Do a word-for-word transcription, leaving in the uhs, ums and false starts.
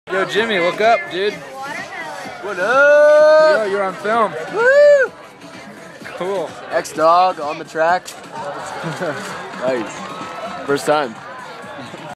Yo, Jimmy, look up, dude. What up? Yo, you're on film. Woo! Cool. X-Dog on the track. Nice. First time.